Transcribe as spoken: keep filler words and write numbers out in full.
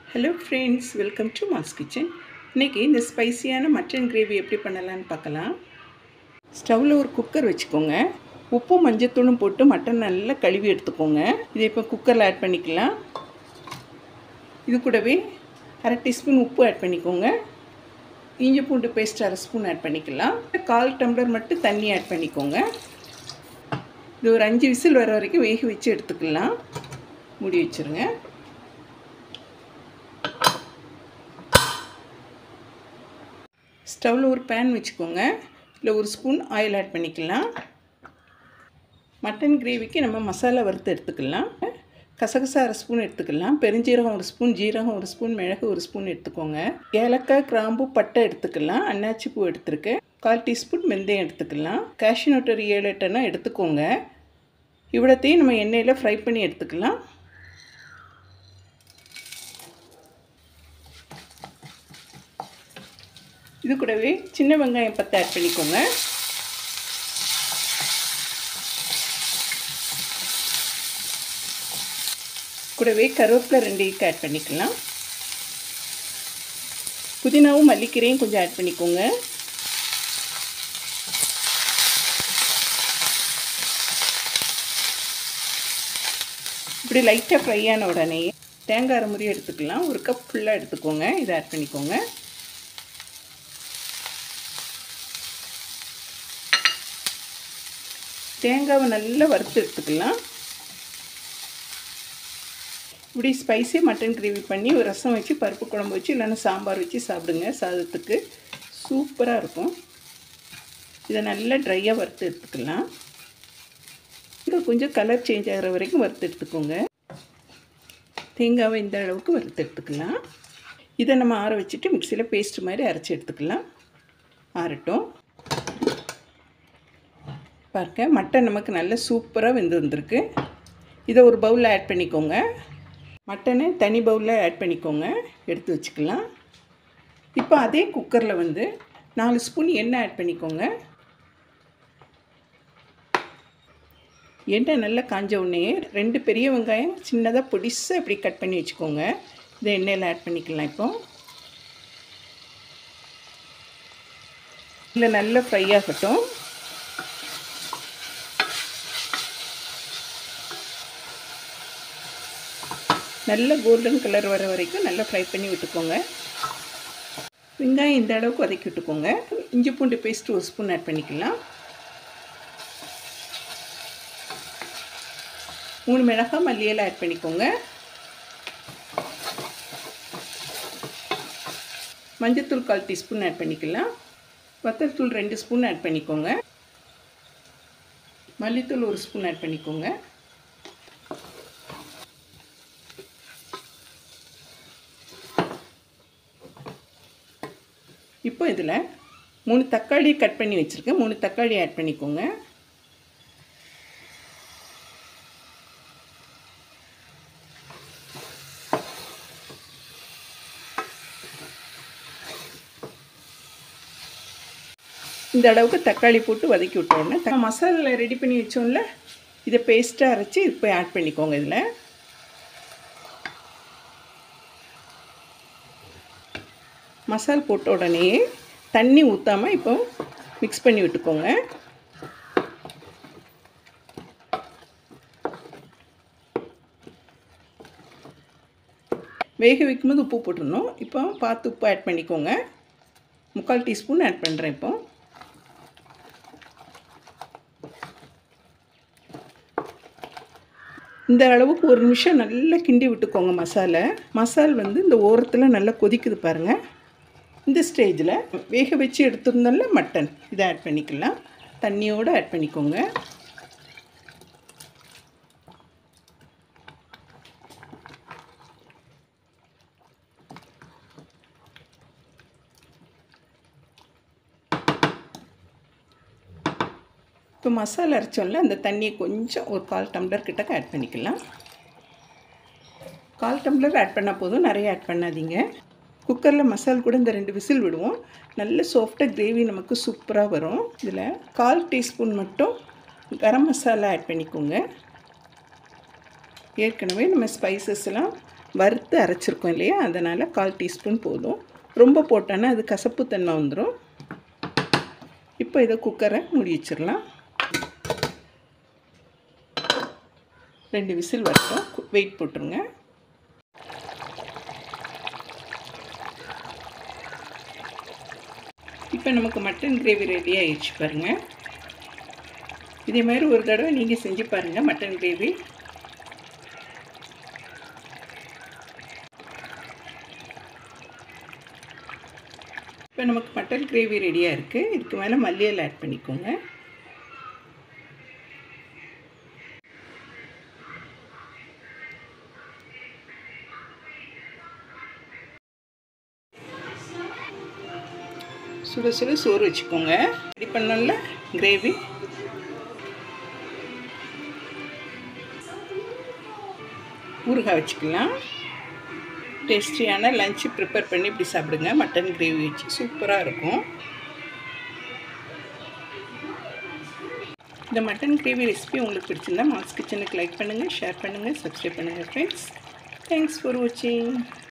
Hello friends, welcome to mass kitchen. இன்றைக்கி இந்த ஸ்பைசியான mutton gravy எப்படி பண்ணலான்னு பார்க்கலாம். ஸ்டவ்வில் ஒரு குக்கர் வச்சுக்கோங்க. உப்பும் மஞ்சத்தூளும் போட்டு மட்டன் நல்லா கழுவி எடுத்துக்கோங்க. இதை இப்போ குக்கரில் ஆட் பண்ணிக்கலாம். இது கூடவே அரை டீஸ்பூன் உப்பு ஆட் பண்ணிக்கோங்க. இஞ்சி பூண்டு பேஸ்ட் அரை ஸ்பூன் ஆட் பண்ணிக்கலாம். கால் டம்ளர் மட்டும் தண்ணி ஆட் பண்ணிக்கோங்க. இது ஒரு அஞ்சு விசில் வர வரைக்கும் வேக வச்சு எடுத்துக்கலாம். மூடி வச்சுருங்க. ஸ்டவ்வில் ஒரு பேன் வச்சுக்கோங்க. இல்லை ஒரு ஸ்பூன் ஆயில் ஆட் பண்ணிக்கலாம். மட்டன் கிரேவிக்கு நம்ம மசாலா வறுத்து எடுத்துக்கலாம். கசகசா அரை ஸ்பூன் எடுத்துக்கலாம். பெருஞ்சீரகம் ஒரு ஸ்பூன், ஜீரகம் ஒரு ஸ்பூன், மிளகு ஒரு ஸ்பூன் எடுத்துக்கோங்க. ஏலக்காய், கிராம்பு, பட்டை எடுத்துக்கலாம். அன்னாச்சி பூ எடுத்துருக்கேன். கால் டீஸ்பூன் வெந்தயம் எடுத்துக்கலாம். கேஷ்யூ நட் ஒரு ஏழு எட்டுனா எடுத்துக்கோங்க. இவ்வளோத்தையும் நம்ம எண்ணெயில் ஃப்ரை பண்ணி எடுத்துக்கலாம். இது கூடவே சின்ன வெங்காயம் பத்து ஆட் பண்ணிக்கோங்க. கூடவே கருவேப்பிலை ரெண்டு ஈக்கு ஆட் பண்ணிக்கலாம். புதினாவும் மல்லிக்கீரையும் கொஞ்சம் ஆட் பண்ணிக்கோங்க. இப்படி லைட்டாக ஃப்ரை ஆன உடனே தேங்காய் அரை முறி எடுத்துக்கலாம். ஒரு கப் ஃபுல்லாக எடுத்துக்கோங்க. இதை ஆட் பண்ணிக்கோங்க. தேங்காவை நல்லா வறுத்து எடுத்துக்கலாம். இப்படி ஸ்பைசி மட்டன் கிரேவி பண்ணி ஒரு ரசம் வச்சு, பருப்பு குழம்பு வச்சு, இல்லைன்னா சாம்பார் வச்சு சாப்பிடுங்க. சாதத்துக்கு சூப்பராக இருக்கும். இதை நல்லா ட்ரையாக வறுத்து எடுத்துக்கலாம். இங்கே கொஞ்சம் கலர் சேஞ்ச் ஆகிற வரைக்கும் வறுத்து எடுத்துக்கோங்க. தேங்காவை இந்த அளவுக்கு வறுத்து எடுத்துக்கலாம். இதை நம்ம ஆற வச்சுட்டு மிக்சியில் பேஸ்ட் மாதிரி அரைச்சி எடுத்துக்கலாம். ஆறட்டும். பார்க்க மட்டன் நமக்கு நல்ல சூப்பராக வெந்து வந்திருக்கு. இதை ஒரு பவுலில் ஆட் பண்ணிக்கோங்க. மட்டனை தனி பவுலில் ஆட் பண்ணிக்கோங்க. எடுத்து வச்சுக்கலாம். இப்போ அதே குக்கரில் வந்து நாலு ஸ்பூன் எண்ணெய் ஆட் பண்ணிக்கோங்க. எண்ணெய் நல்லா காஞ்ச உடனே ரெண்டு பெரிய வெங்காயம் சின்னதாக பொடிசாக இப்படி கட் பண்ணி வச்சுக்கோங்க. இதை எண்ணெயில் ஆட் பண்ணிக்கலாம். இப்போ இல்லை நல்லா ஃப்ரை ஆகட்டும். நல்ல கோல்டன் கலர் வர வரைக்கும் நல்லா ஃப்ரை பண்ணி விட்டுக்கோங்க. வெங்காயம் இந்த அளவுக்கு வதக்கி விட்டுக்கோங்க. இஞ்சி பூண்டு பேஸ்ட் ஒரு ஸ்பூன் ஆட் பண்ணிக்கலாம். மூணு மிளகாய் மல்லியெல்லாம் ஆட் பண்ணிக்கோங்க. மஞ்சத்தூள் கால் டீஸ்பூன் ஆட் பண்ணிக்கலாம். வத்தல் தூள் ரெண்டு ஸ்பூன் ஆட் பண்ணிக்கோங்க. மல்லித்தூள் ஒரு ஸ்பூன் ஆட் பண்ணிக்கோங்க. இப்போ இதில் மூணு தக்காளி கட் பண்ணி வச்சுருக்கேன். மூணு தக்காளி ஆட் பண்ணிக்கோங்க. இந்த அளவுக்கு தக்காளி போட்டு வதக்கி விட்டோன்னே மசாலா ரெடி பண்ணி வச்சோம்ல, இதை பேஸ்ட்டாக அரைச்சி இப்போ ஆட் பண்ணிக்கோங்க. இதில் மசால் போட்ட உடனே தண்ணி ஊற்றாமல் இப்போ மிக்ஸ் பண்ணி விட்டுக்கோங்க. வேக வைக்கும்போது உப்பு போட்டுடணும். இப்போ பார்த்து உப்பு ஆட் பண்ணிக்கோங்க. முக்கால் டீஸ்பூன் ஆட் பண்ணுறேன். இப்போ இந்த அளவுக்கு ஒரு நிமிஷம் நல்லா கிண்டி விட்டுக்கோங்க. மசாலா மசால் வந்து இந்த ஓரத்தில் நல்லா கொதிக்குது பாருங்கள். இந்த ஸ்டேஜில் வேக வச்சு எடுத்துருந்தோம்ல மட்டன், இதை ஆட் பண்ணிக்கலாம். தண்ணியோடு ஆட் பண்ணிக்கோங்க. இப்போ மசாலா அரைச்சோம்ல, அந்த தண்ணியை கொஞ்சம் ஒரு கால் டம்ளர் கிட்டக்க ஆட் பண்ணிக்கலாம். கால் டம்ளர் ஆட் பண்ணால் போதும், நிறைய ஆட் பண்ணாதீங்க. குக்கரில் மசால் கூட இந்த ரெண்டு விசில் விடுவோம். நல்ல சாஃப்டாக கிரேவி நமக்கு சூப்பராக வரும். இதில் கால் டீஸ்பூன் மட்டும் கரம் மசாலா ஆட் பண்ணிக்கோங்க. ஏற்கனவே நம்ம ஸ்பைசஸ்லாம் வறுத்து அரைச்சிருக்கோம் இல்லையா, அதனால் கால் டீஸ்பூன் போதும். ரொம்ப போட்டோன்னா அது கசப்பு தன்மை வந்துடும். இப்போ இதை குக்கரை மூடி வச்சிடலாம். ரெண்டு விசில் வரட்டும். வெயிட் போட்டுருங்க. இப்போ நமக்கு மட்டன் கிரேவி ரெடி ஆகிடுச்சு பாருங்கள். இதே மாதிரி ஒரு தடவை நீங்கள் செஞ்சு பாருங்கள் மட்டன் கிரேவி. இப்போ நமக்கு மட்டன் கிரேவி ரெடியாக இருக்குது. இதுக்கு மேலே மல்லி இலை ஆட் பண்ணிக்கோங்க. சுட சுட சோறு வச்சுக்கோங்க. ரெடி பண்ணல கிரேவி. ஊறுகாய் வச்சுக்கலாம். டேஸ்டியான லஞ்சு ப்ரிப்பேர் பண்ணி இப்படி சாப்பிடுங்க. மட்டன் கிரேவி வச்சு சூப்பராக இருக்கும். இந்த மட்டன் கிரேவி ரெசிபி உங்களுக்கு பிடிச்சிருந்தா மால்ஸ் கிச்சனுக்கு லைக் பண்ணுங்கள், ஷேர் பண்ணுங்கள், சப்ஸ்கிரைப் பண்ணுங்கள் ஃப்ரெண்ட்ஸ். தேங்க்ஸ் ஃபார் வாட்சிங்.